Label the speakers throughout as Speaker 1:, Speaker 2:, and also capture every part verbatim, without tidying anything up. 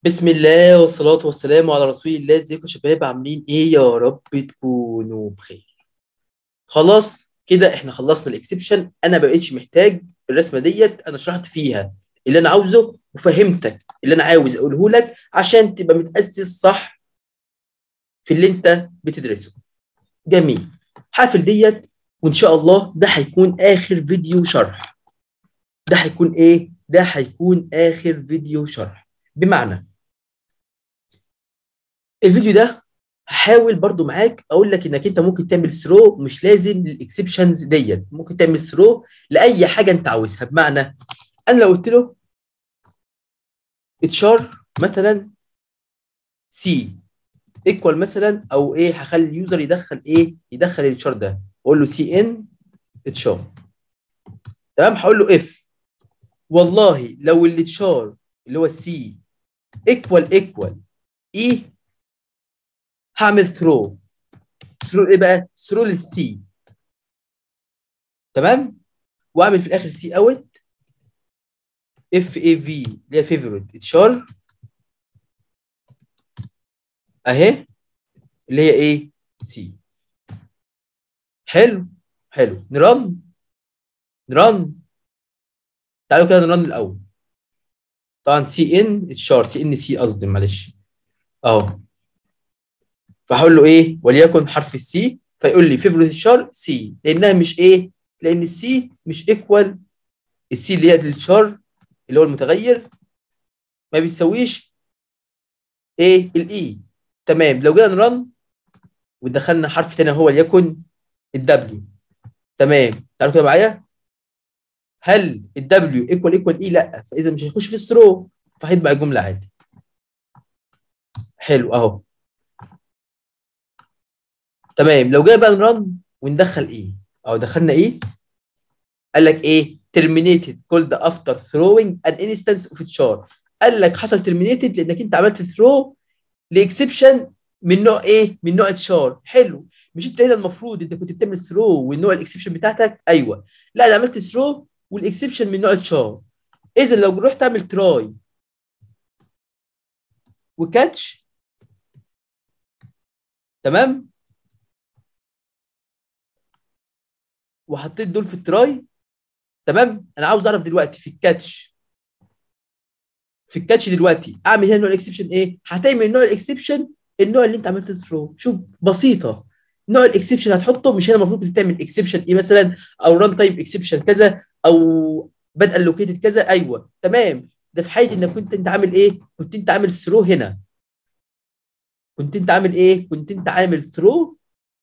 Speaker 1: بسم الله والصلاة والسلام على رسول الله. ازيكم يا شباب؟ عاملين ايه؟ يا رب تكونوا بخير. خلاص كده احنا خلصنا الاكسبشن. انا ما بقتش محتاج الرسمة ديت، انا شرحت فيها اللي انا عاوزه وفهمتك اللي انا عاوز اقوله لك عشان تبقى متأسس صح في اللي انت بتدرسه. جميل. حافل ديت، وان شاء الله ده هيكون اخر فيديو شرح. ده هيكون ايه؟ ده هيكون اخر فيديو شرح. بمعنى الفيديو ده هحاول برضو معاك اقول لك انك انت ممكن تعمل ثرو، مش لازم للاكسبشنز ديت، ممكن تعمل ثرو لاي حاجه انت عاوزها. بمعنى انا لو قلت له اتشار مثلا سي ايكوال مثلا، او ايه، هخلي اليوزر يدخل ايه، يدخل الاتشار ده، اقول له سي ان اتشار. تمام. هقول له اف والله لو الاتشار اللي هو السي ايكوال ايكوال اي، هعمل ثرو. ثرو ايه بقى؟ ثرو للسي. تمام. واعمل في الاخر سي اوت اف اي في اللي هي فيفورت اتشار اهي، اللي هي ايه؟ سي. حلو حلو. نرن نرن تعالوا كده نرن الاول. طبعا سي ان اتشار، سي ان سي قصدي، معلش اهو. فهقول له ايه؟ وليكن حرف السي، فيقول لي فيفورت اتشار سي، لانها مش ايه؟ لان السي مش ايكوال. السي اللي هي الاتشار اللي هو المتغير ما بيساويش ايه؟ الاي. تمام. لو جينا نرن ودخلنا حرف تاني هو وليكن الدبليو. تمام. تعالوا كده معايا. هل الدبليو ايكوال ايكوال اي؟ لا، فاذا مش هيخش في الثرو، فهيتبع الجمله عادي. حلو اهو. تمام. لو جاي بقى نرن وندخل ايه، او دخلنا ايه، قال لك ايه؟ terminated called after throwing an instance of char. قال لك حصل terminated لانك انت عملت ثرو لاكسبشن من نوع ايه؟ من نوع تشار. حلو. مش انت هنا المفروض انت كنت بتعمل ثرو والنوع الاكسبشن بتاعتك؟ ايوه. لا، انا عملت ثرو والاكسبشن من نوع تشار. اذا لو رحت اعمل تراي وكاتش، تمام، وحطيت دول في التراي، تمام، انا عاوز اعرف دلوقتي في الكاتش، في الكاتش دلوقتي اعمل هنا نوع الاكسبشن ايه؟ هتعمل نوع الاكسبشن النوع اللي انت عملت ثرو. شوف بسيطه. نوع الاكسبشن هتحطه، مش هنا المفروض بتعمل اكسبشن ايه مثلا، او ران تايم اكسبشن كذا، او بدء لوكيتد كذا. ايوه تمام. ده في حاله انك كنت انت عامل ايه؟ كنت انت عامل ثرو هنا. كنت انت عامل ايه؟ كنت انت عامل ثرو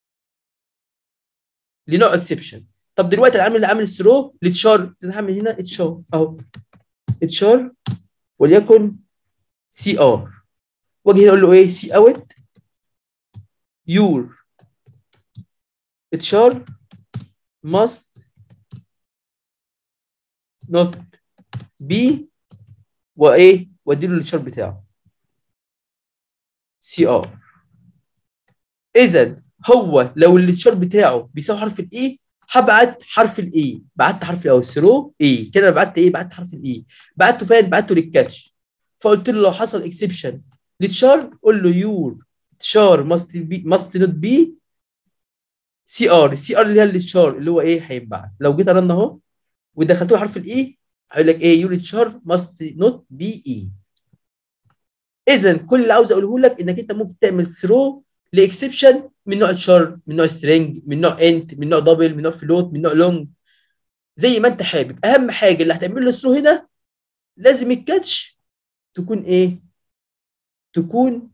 Speaker 1: لنوع اكسبشن. طب دلوقتي انا عامل عامل ثرو لتشار، انا هعمل هنا اتشار اهو، اتشار وليكن سي ار، واجي هنا اقول له ايه؟ سي اوت يور اتشار must not be، وايه؟ وادي له الاتشار بتاعه سي ار. اذا هو لو الاتشار بتاعه بيساوي حرف الاي، هبعت حرف الاي. بعت حرف او الثرو اي كده، انا بعت ايه؟ بعت حرف الاي. بعته فين؟ بعته للكاتش. فقلت له لو حصل اكسبشن للتشار قول له يور تشار ماست بي ماست نوت بي سي ار. السي ار اللي هي التشار اللي هو ايه؟ هينبعت. لو جيت ارن اهو ودخلت له حرف الاي، هيقول لك ايه؟ يور تشار ماست نوت بي اي. اذا كل اللي عاوز اقوله لك انك انت ممكن تعمل ثرو لاكسبشن من نوع تشار، من نوع سترينج، من نوع انت، من نوع دبل، من نوع فلوت، من نوع لونج، زي ما انت حابب. اهم حاجه اللي هتعمل له ثرو هنا لازم الكاتش تكون ايه؟ تكون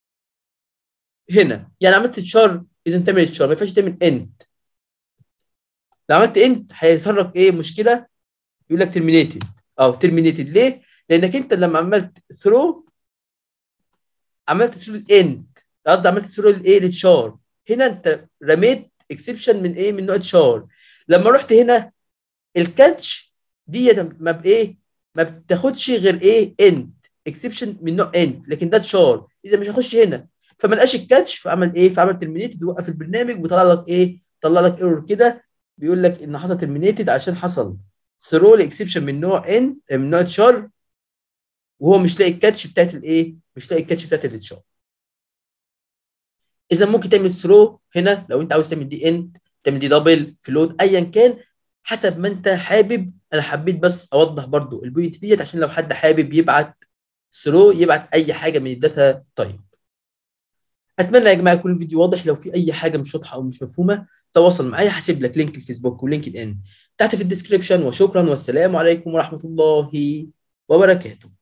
Speaker 1: هنا. يعني عملت تشار، اذا تعمل تشار ما ينفعش تعمل انت. لو عملت انت هيظهر لك ايه؟ مشكله، يقول لك ترمينيتد. او ترمينيتد ليه؟ لانك انت لما عملت ثرو عملت ثرو الانت، قصدي عملت ثرو الايه؟ للتشار. هنا انت رميت اكسبشن من ايه؟ من نوع تشار. لما رحت هنا الكاتش دي ما بايه؟ ما بتاخدش غير ايه؟ انت اكسبشن من نوع انت، لكن ده تشار اذا مش هيخش هنا. فما لقاش الكاتش، فعمل ايه؟ فعمل ترمينيتد، وقف البرنامج وطلع لك ايه؟ طلع لك ايرور كده بيقول لك ان حصل ترمينيتد عشان حصل ثرو لاكسبشن من نوع ان من نوع تشار وهو مش لاقي الكاتش بتاعت الايه، مش لاقي الكاتش بتاعت التشار. اذا ممكن تعمل ثرو هنا لو انت عاوز تعمل دي اند، تعمل دي دبل فلوت ايا كان حسب ما انت حابب. انا حبيت بس اوضح برضو البوينت ديت عشان لو حد حابب يبعت ثرو يبعت اي حاجه من الداتا تايب. اتمنى يا جماعه يكون الفيديو واضح. لو في اي حاجه مش واضحه او مش مفهومه تواصل معايا، هسيب لك لينك الفيسبوك ولينكد ان تحت في الديسكربشن. وشكرا والسلام عليكم ورحمه الله وبركاته.